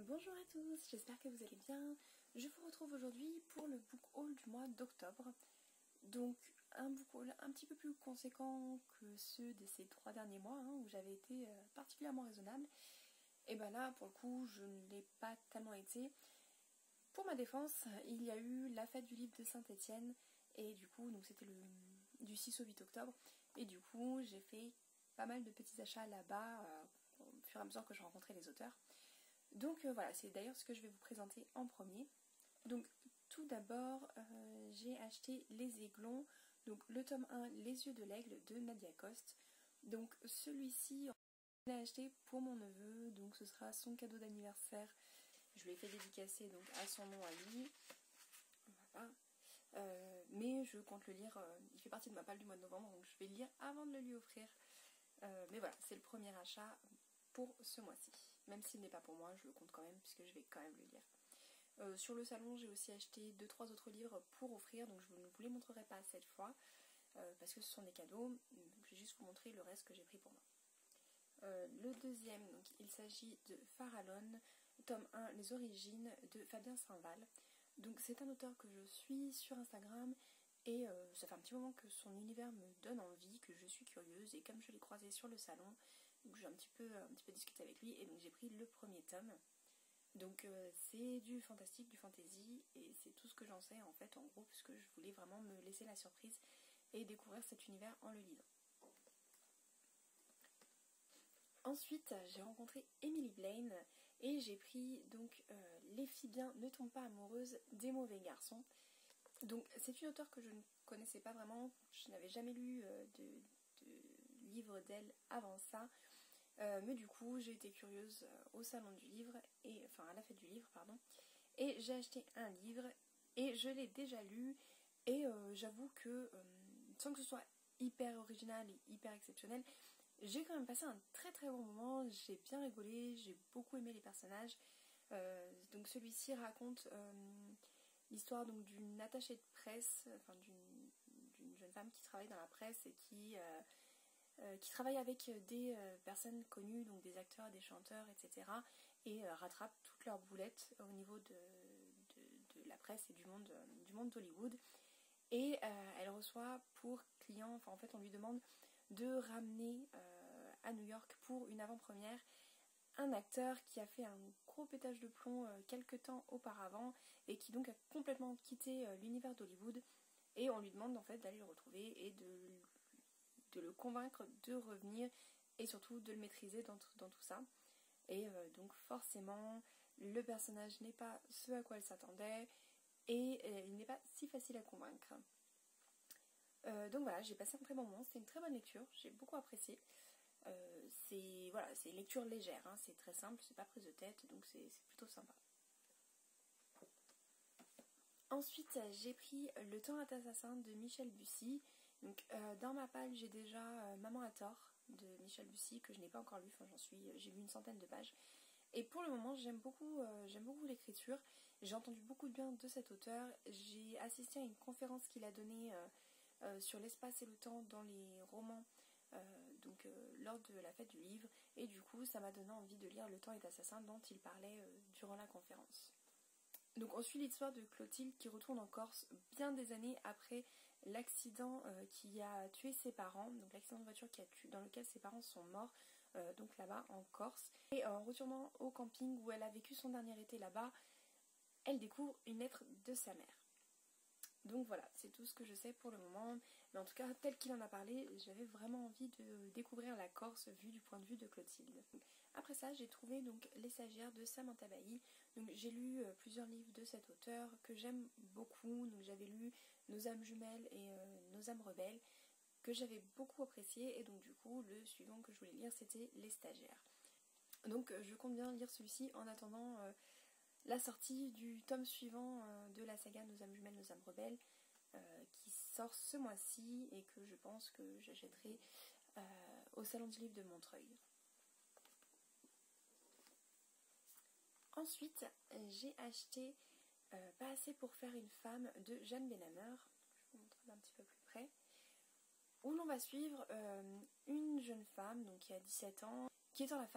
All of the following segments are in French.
Bonjour à tous, j'espère que vous allez bien. Je vous retrouve aujourd'hui pour le book haul du mois d'octobre. Donc un book haul un petit peu plus conséquent que ceux de ces 3 derniers mois où j'avais été particulièrement raisonnable. Et ben là pour le coup je ne l'ai pas tellement été. Pour ma défense, il y a eu la fête du livre de Saint-Étienne et du coup donc c'était du 6 au 8 octobre et du coup j'ai fait pas mal de petits achats là-bas au fur et à mesure que je rencontrais les auteurs. Donc voilà, c'est d'ailleurs ce que je vais vous présenter en premier. Donc tout d'abord, j'ai acheté Les Aiglons, donc le tome 1, Les Yeux de l'Aigle de Nadia Coste. Donc celui-ci, je l'ai acheté pour mon neveu, donc ce sera son cadeau d'anniversaire. Je lui ai fait dédicacer donc à son nom à lui. Voilà. Mais je compte le lire, il fait partie de ma palle du mois de novembre, donc je vais le lire avant de le lui offrir. Mais voilà, c'est le premier achat pour ce mois-ci. Même s'il n'est pas pour moi, je le compte quand même, puisque je vais quand même le lire. Sur le salon, j'ai aussi acheté 2-3 autres livres pour offrir, donc je ne vous les montrerai pas cette fois, parce que ce sont des cadeaux. Donc je vais juste vous montrer le reste que j'ai pris pour moi. Le deuxième, donc, il s'agit de Farallon, tome 1, Les Origines, de Fabien Saint-Val. Donc c'est un auteur que je suis sur Instagram, et ça fait un petit moment que son univers me donne envie, que je suis curieuse, et comme je l'ai croisé sur le salon, j'ai un petit peu discuté avec lui, et donc j'ai pris le premier tome. Donc c'est du fantastique, du fantasy, et c'est tout ce que j'en sais en fait, en gros, puisque je voulais vraiment me laisser la surprise et découvrir cet univers en le lisant. Ensuite, j'ai rencontré Emily Blaine, et j'ai pris donc Les filles bien ne tombent pas amoureuses des mauvais garçons. Donc c'est une auteure que je ne connaissais pas vraiment, je n'avais jamais lu de livre d'elle avant ça, mais du coup j'ai été curieuse au salon du livre, enfin à la fête du livre pardon, et j'ai acheté un livre et je l'ai déjà lu, et j'avoue que sans que ce soit hyper original et hyper exceptionnel, j'ai quand même passé un très très bon moment, j'ai bien rigolé, j'ai beaucoup aimé les personnages. Donc celui-ci raconte l'histoire donc d'une attachée de presse, enfin d'une jeune femme qui travaille dans la presse et qui travaille avec des personnes connues, donc des acteurs, des chanteurs, etc. et rattrape toutes leurs boulettes au niveau de la presse et du monde d'Hollywood. Et elle reçoit pour client, enfin en fait on lui demande de ramener à New York pour une avant-première un acteur qui a fait un gros pétage de plomb quelques temps auparavant et qui donc a complètement quitté l'univers d'Hollywood, et on lui demande en fait d'aller le retrouver et de le convaincre de revenir et surtout de le maîtriser dans tout ça. Et donc forcément le personnage n'est pas ce à quoi elle s'attendait, et il n'est pas si facile à convaincre. Donc voilà, j'ai passé un très bon moment, c'était une très bonne lecture, j'ai beaucoup apprécié. C'est une lecture légère, c'est très simple, c'est pas prise de tête, donc c'est plutôt sympa. Ensuite, j'ai pris Le temps est assassin de Michel Bussy. Donc, dans ma palle, j'ai déjà Maman a tort de Michel Bussy, que je n'ai pas encore lu, j'ai lu une centaine de pages. Et pour le moment, j'aime beaucoup l'écriture. J'ai entendu beaucoup de bien de cet auteur. J'ai assisté à une conférence qu'il a donnée sur l'espace et le temps dans les romans, lors de la fête du livre. Et du coup, ça m'a donné envie de lire Le temps est assassin dont il parlait durant la conférence. Donc on suit l'histoire de Clotilde qui retourne en Corse bien des années après l'accident qui a tué ses parents, donc l'accident de voiture dans lequel ses parents sont morts, donc là-bas en Corse. Et en retournant au camping où elle a vécu son dernier été là-bas, elle découvre une lettre de sa mère. Donc voilà, c'est tout ce que je sais pour le moment, mais en tout cas, tel qu'il en a parlé, j'avais vraiment envie de découvrir la Corse vue du point de vue de Clotilde. Après ça, j'ai trouvé donc Les Stagiaires de Samantha Bailly. Donc j'ai lu plusieurs livres de cet auteur que j'aime beaucoup. Donc j'avais lu Nos âmes jumelles et Nos âmes rebelles, que j'avais beaucoup apprécié, et donc du coup, le suivant que je voulais lire, c'était Les Stagiaires. Donc je compte bien lire celui-ci en attendant la sortie du tome suivant de la saga Nos âmes jumelles, Nos âmes rebelles, qui sort ce mois-ci et que je pense que j'achèterai au salon du livre de Montreuil. Ensuite, j'ai acheté Pas assez pour faire une femme de Jeanne Benhammer, je vous montre d'un petit peu plus près, où l'on va suivre une jeune femme donc qui a 17 ans, qui est dans la fac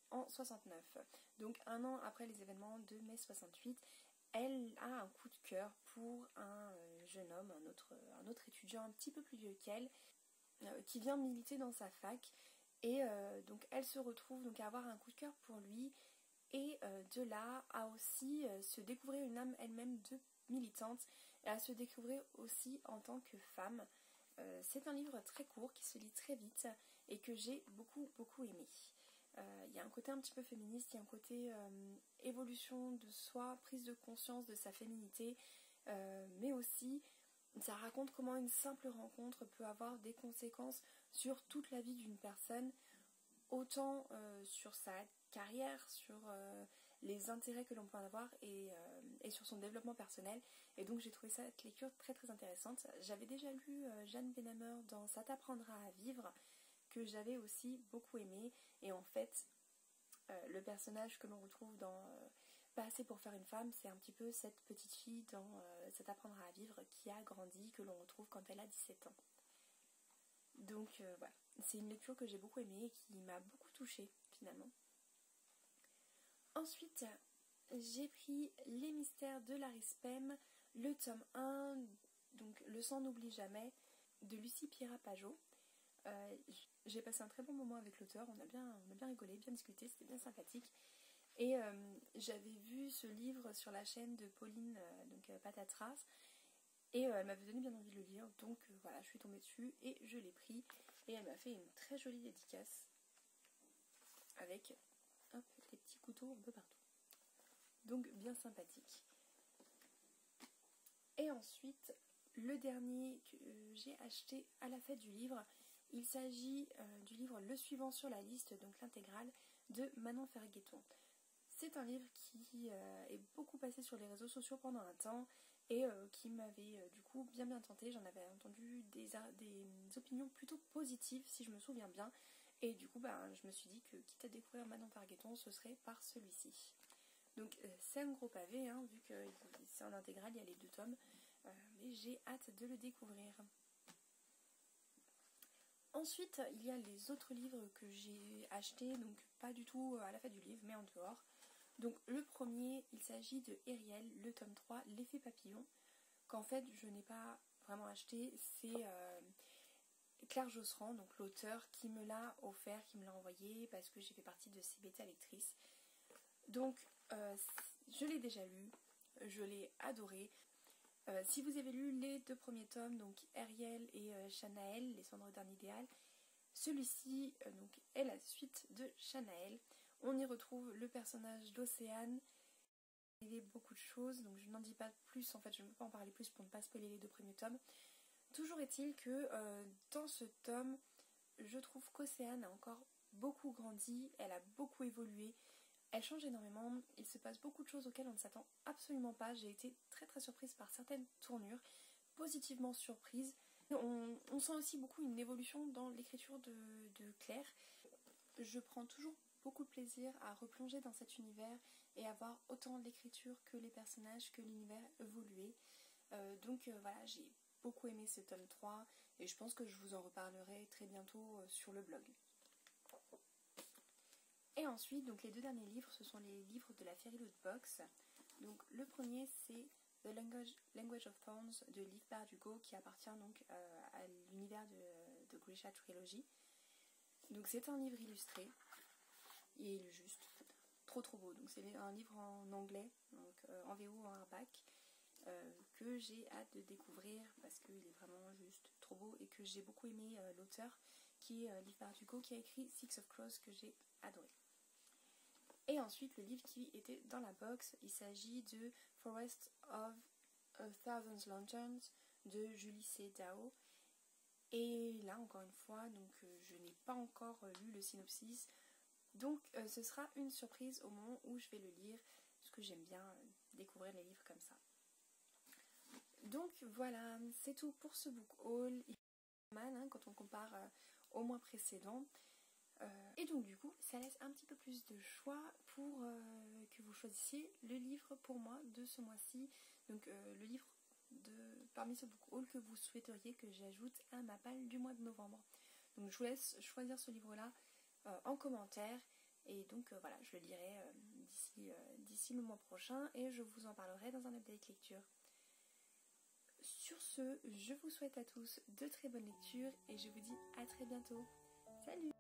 en 69. Donc un an après les événements de mai 68, elle a un coup de cœur pour un jeune homme, un autre étudiant un petit peu plus vieux qu'elle, qui vient militer dans sa fac. Et donc elle se retrouve donc à avoir un coup de cœur pour lui et de là à aussi se découvrir une âme elle-même de militante et à se découvrir aussi en tant que femme. C'est un livre très court qui se lit très vite et que j'ai beaucoup aimé. Il y a un côté un petit peu féministe, il y a un côté évolution de soi, prise de conscience de sa féminité, mais aussi ça raconte comment une simple rencontre peut avoir des conséquences sur toute la vie d'une personne, autant sur sa carrière, sur les intérêts que l'on peut en avoir et sur son développement personnel. Et donc j'ai trouvé cette lecture très intéressante. J'avais déjà lu Jeanne Benhamer dans Ça t'apprendra à vivre, que j'avais aussi beaucoup aimé. Et en fait, le personnage que l'on retrouve dans Pas assez pour faire une femme, c'est un petit peu cette petite fille dans Ça t'apprendra à vivre qui a grandi, que l'on retrouve quand elle a 17 ans. Donc voilà, c'est une lecture que j'ai beaucoup aimée et qui m'a beaucoup touchée finalement. Ensuite, j'ai pris Les mystères de Larry Spem, le tome 1, donc Le sang n'oublie jamais, de Lucie Pira-Pajot. J'ai passé un très bon moment avec l'auteur, on a bien rigolé, bien discuté, c'était bien sympathique. Et j'avais vu ce livre sur la chaîne de Pauline Patatras, et elle m'avait donné bien envie de le lire, donc voilà, je suis tombée dessus et je l'ai pris. Et elle m'a fait une très jolie dédicace avec des petits couteaux un peu partout. Donc bien sympathique. Et ensuite, le dernier que j'ai acheté à la fête du livre, il s'agit du livre Le Suivant sur la liste, donc l'intégrale de Manon Ferguetton. C'est un livre qui est beaucoup passé sur les réseaux sociaux pendant un temps et qui m'avait du coup bien tenté. J'en avais entendu des opinions plutôt positives si je me souviens bien. Et du coup je me suis dit que quitte à découvrir Manon Ferguetton, ce serait par celui-ci. Donc c'est un gros pavé, vu que c'est en intégrale, il y a les 2 tomes. Mais j'ai hâte de le découvrir. Ensuite, il y a les autres livres que j'ai achetés, donc pas du tout à la fête du livre, mais en dehors. Donc le premier, il s'agit de Ariel, le tome 3, L'effet papillon, qu'en fait je n'ai pas vraiment acheté. C'est Claire Josserand, donc l'auteur, qui me l'a offert, qui me l'a envoyé, parce que j'ai fait partie de ses bêta lectrices. Donc je l'ai déjà lu, je l'ai adoré. Si vous avez lu les 2 premiers tomes, donc Ariel et Shanaël, Les cendres d'un idéal, celui-ci donc est la suite de Shanaël. On y retrouve le personnage d'Océane. Il y a beaucoup de choses, donc je n'en dis pas plus, en fait je ne peux pas en parler plus pour ne pas spoiler les 2 premiers tomes. Toujours est-il que dans ce tome, je trouve qu'Océane a encore beaucoup grandi, elle a beaucoup évolué. Elle change énormément, il se passe beaucoup de choses auxquelles on ne s'attend absolument pas. J'ai été très surprise par certaines tournures, positivement surprise. On sent aussi beaucoup une évolution dans l'écriture de Claire. Je prends toujours beaucoup de plaisir à replonger dans cet univers et à voir autant l'écriture que les personnages, que l'univers évoluer. Donc voilà, j'ai beaucoup aimé ce tome 3 et je pense que je vous en reparlerai très bientôt sur le blog. Et ensuite, donc les 2 derniers livres, ce sont les livres de la Fairy Loot Box. Donc le premier, c'est The Language of Thorns de Liv Bardugo, qui appartient donc à l'univers de Grisha Trilogy. Donc c'est un livre illustré, et il est juste trop beau. Donc c'est un livre en anglais, donc en VO, en hardback, que j'ai hâte de découvrir parce qu'il est vraiment juste trop beau et que j'ai beaucoup aimé l'auteur qui est Liv Bardugo, qui a écrit Six of Crows, que j'ai adoré. Et ensuite le livre qui était dans la box, il s'agit de Forest of a Thousand Lanterns de Julie C. Dao. Et là encore une fois, donc je n'ai pas encore lu le synopsis, donc ce sera une surprise au moment où je vais le lire, parce que j'aime bien découvrir les livres comme ça. Donc voilà, c'est tout pour ce book haul. Il est pas mal quand on compare au mois précédent. Et donc du coup, ça laisse un petit peu plus de choix pour que vous choisissiez le livre pour moi de ce mois-ci. Donc le livre parmi ce book haul que vous souhaiteriez que j'ajoute à ma palle du mois de novembre. Donc je vous laisse choisir ce livre-là en commentaire. Et donc voilà, je le lirai d'ici le mois prochain et je vous en parlerai dans un update lecture. Sur ce, je vous souhaite à tous de très bonnes lectures et je vous dis à très bientôt. Salut!